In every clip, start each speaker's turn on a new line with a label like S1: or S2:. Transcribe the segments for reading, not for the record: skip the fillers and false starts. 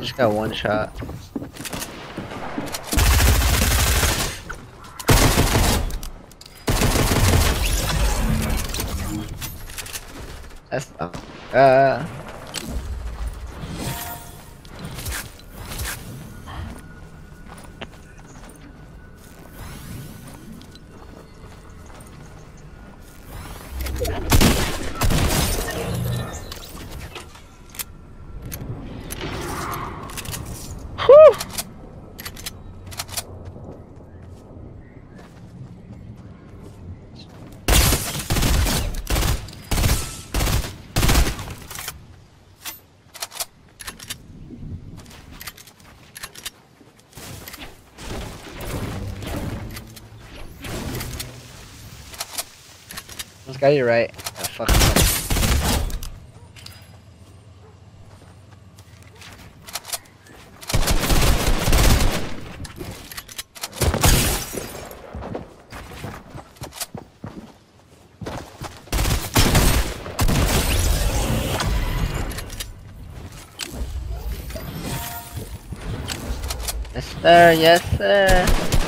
S1: Just got one shot. That's Whew. This guy, you're right. Oh, fucking yes, sir. Yes, sir.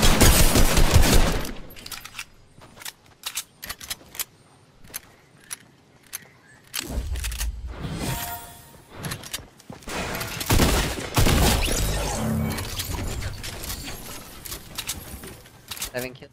S1: Seven kills.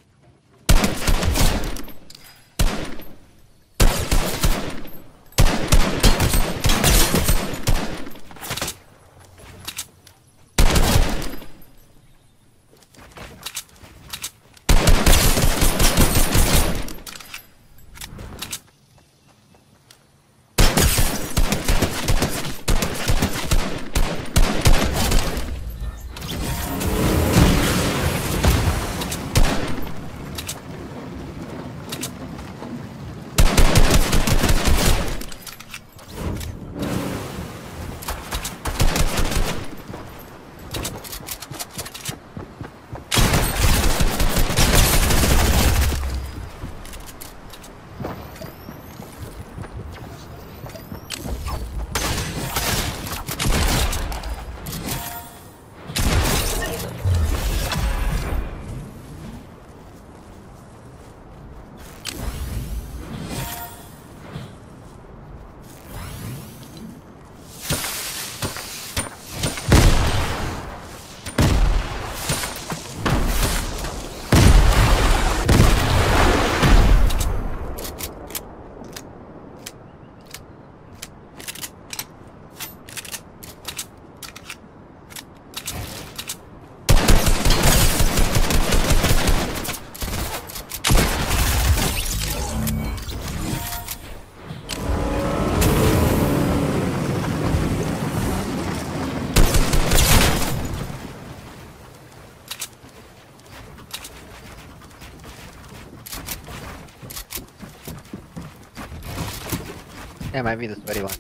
S1: Yeah, it might be the sweaty one.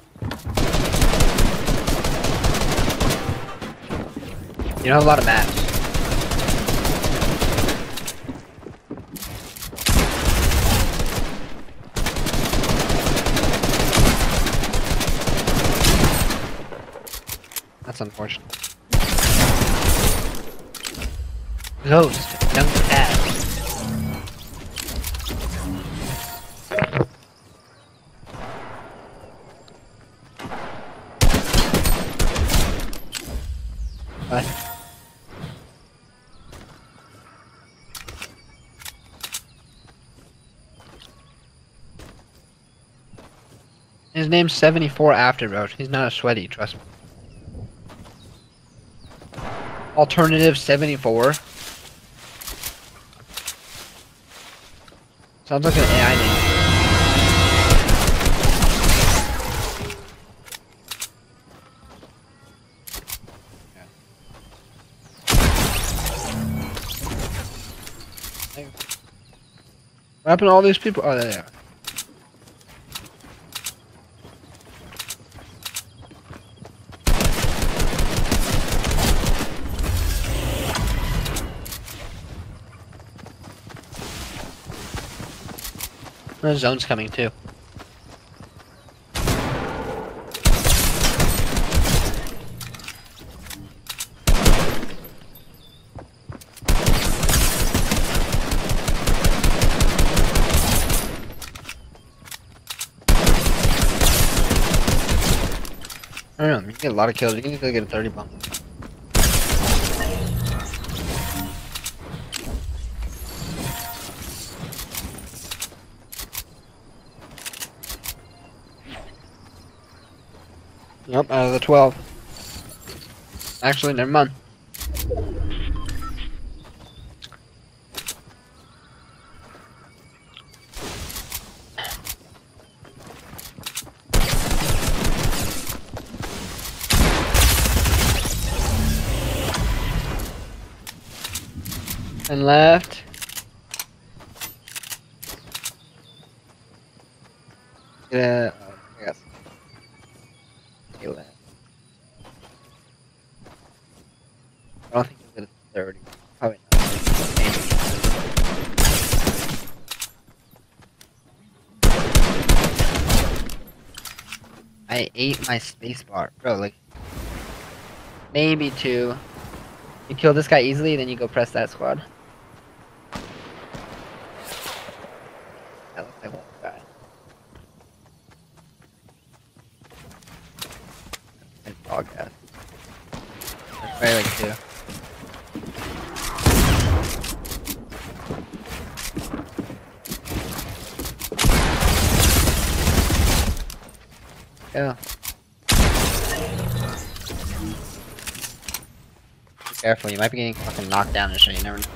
S1: You don't have a lot of maps. That's unfortunate. Ghost, young cat. What? His name's 74 Afterroad. He's not a sweaty, trust me. Alternative 74. Sounds like an AI name. What happened to all these people? Oh, there they are. The zone's coming too. I don't know, you get a lot of kills. You can easily get a 30 bomb. Nope, out of the 12. Actually, never mind. And left. Yeah, I guess. He left. I don't think he'll get a 30. Probably not. I ate my spacebar. Bro, like, maybe 2. You kill this guy easily, then you go press that squad. That looks like one guy. It's dog ass. There's probably like 2. Yeah. Be careful, you might be getting fucking knocked down and shit, you never know.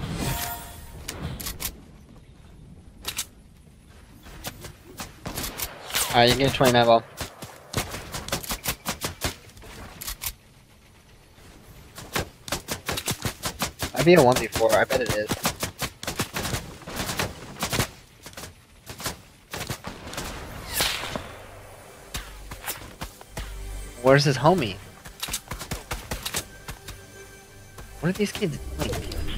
S1: Alright, you can get a 29 ball. Might be a 1v4, I bet it is. Where's his homie? What are these kids doing?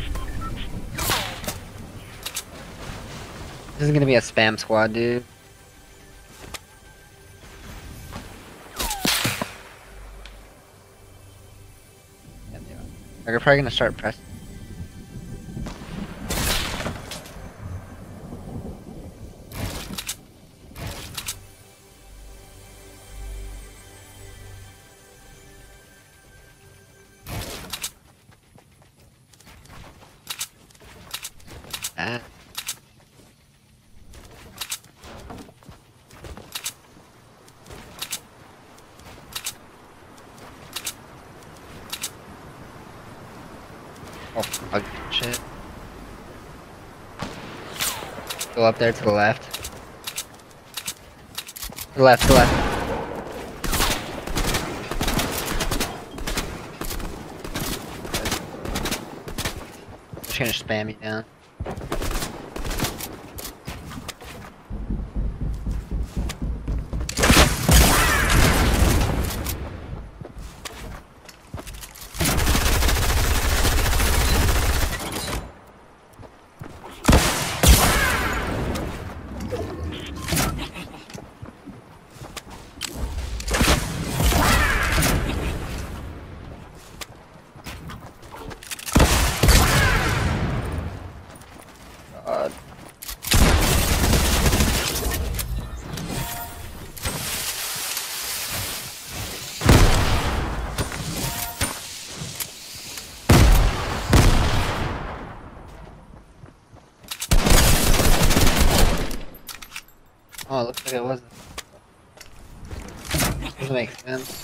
S1: This is gonna be a spam squad, dude. Yeah, they are. They're probably gonna start pressing. Ah. Oh, fuck, shit. Go up there to the left. To the left, to the left. Just gonna spam you down. God. Oh, it looks like it wasn't. Doesn't make sense.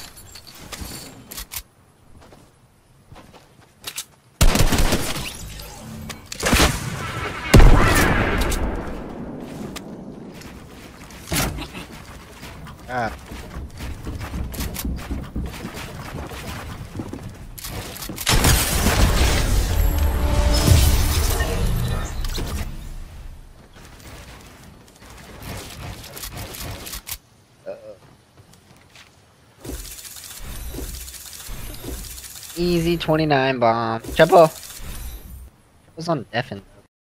S1: God. Easy 29 bomb. Chapo! It was on deafen.